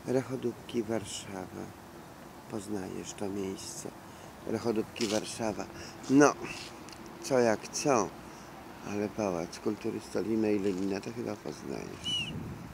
Rechodówki Warszawa. Poznajesz to miejsce. Rechodówki Warszawa. No, co jak co, ale Pałac Kultury Stolina i Lenina to chyba poznajesz.